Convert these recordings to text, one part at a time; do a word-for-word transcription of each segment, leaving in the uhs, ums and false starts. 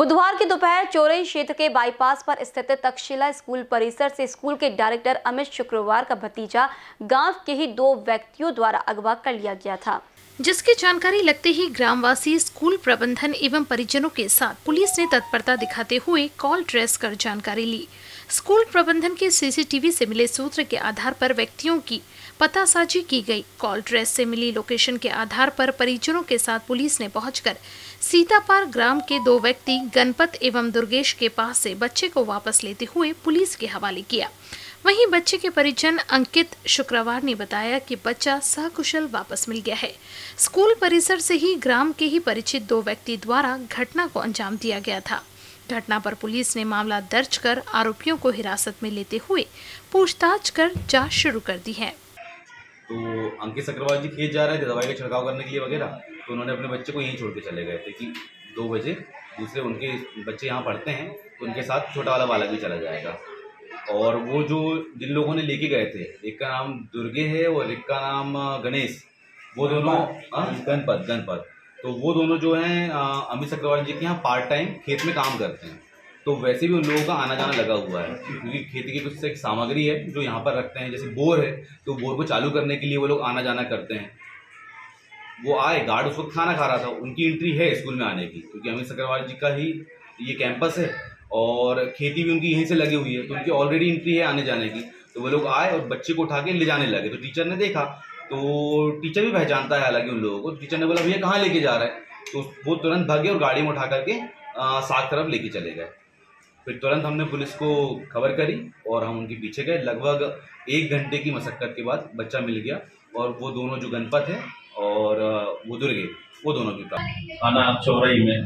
बुधवार की दोपहर चौरई क्षेत्र के बाईपास पर स्थित तक्षशिला स्कूल परिसर से स्कूल के डायरेक्टर अमित शुक्रवार का भतीजा गांव के ही दो व्यक्तियों द्वारा अगवा कर लिया गया था, जिसकी जानकारी लगते ही ग्रामवासी, स्कूल प्रबंधन एवं परिजनों के साथ पुलिस ने तत्परता दिखाते हुए कॉल ट्रेस कर जानकारी ली। स्कूल प्रबंधन के सीसीटीवी से मिले सूत्र के आधार पर व्यक्तियों की पतासाजी की गई। कॉल ट्रेस से मिली लोकेशन के आधार पर परिजनों के साथ पुलिस ने पहुंचकर सीतापार ग्राम के दो व्यक्ति गणपत एवं दुर्गेश के पास से बच्चे को वापस लेते हुए पुलिस के हवाले किया। वहीं बच्चे के परिजन अंकित शुक्रवार ने बताया कि बच्चा सकुशल वापस मिल गया है। स्कूल परिसर से ही ग्राम के ही परिचित दो व्यक्ति द्वारा घटना को अंजाम दिया गया था। घटना पर पुलिस ने मामला दर्ज कर आरोपियों को हिरासत में लेते हुए पूछताछ कर जांच शुरू कर दी है। तो अंकित शुक्रवार जी खेत जा रहे थे दवाई का छिड़काव करने के लिए वगैरह, तो उन्होंने अपने बच्चे को यहीं छोड़ के चले गए थे कि दो बजे दूसरे उनके बच्चे यहाँ पढ़ते हैं तो उनके साथ छोटा वाला बालक भी चला जाएगा। और वो जो जिन लोगों ने लेके गए थे, एक का नाम दुर्गे है और एक का नाम गणेश, वो दोनों गणपत गणपत तो वो दोनों जो हैं अमित शुक्रवार जी के यहाँ पार्ट टाइम खेत में काम करते हैं। तो वैसे भी उन लोगों का आना जाना लगा हुआ है, क्योंकि खेती की कुछ एक सामग्री है जो यहाँ पर रखते हैं, जैसे बोर है तो बोर को चालू करने के लिए वो लोग आना जाना करते हैं। वो आए, गार्ड उस वक्त खाना खा रहा था, उनकी एंट्री है स्कूल में आने की, क्योंकि अमित शुक्रवार जी का ही ये कैंपस है और खेती भी उनकी यहीं से लगी हुई है, तो उनकी ऑलरेडी एंट्री है आने जाने की। तो वो लोग आए और बच्चे को उठा के ले जाने लगे। तो टीचर ने देखा, तो टीचर भी पहचानता है हालांकि उन लोगों को। टीचर ने बोला भैया कहाँ लेके जा रहा है, तो वो तुरंत भागे और गाड़ी में उठा करके सात तरफ लेके चले गए। फिर तुरंत हमने पुलिस को खबर करी और हम उनके पीछे गए। लगभग एक घंटे की मशक्कत के बाद बच्चा मिल गया और वो दोनों जो गणपत है और वो दुर्गे, वो दोनों भी प्राप्त। थाना चौरई में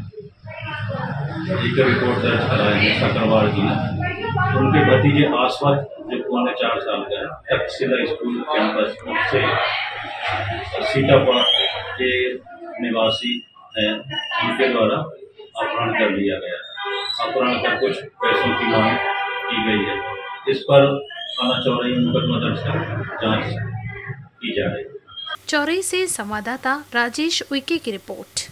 एक रिपोर्ट दर्ज कराई शुक्रवार जी ने। उनके भतीजे आसवत जो पौने चार साल का है, तक्षशिला स्कूल कैंपस से सीतापुर के निवासी हैं, उनके द्वारा अपहरण कर लिया गया है। अपहरण कर कुछ पैसों की मांग की गई है। इस पर थाना चौरई में मुकदमा दर्ज कर जांच की जा रही है। चौरई से संवाददाता राजेश उइके की रिपोर्ट।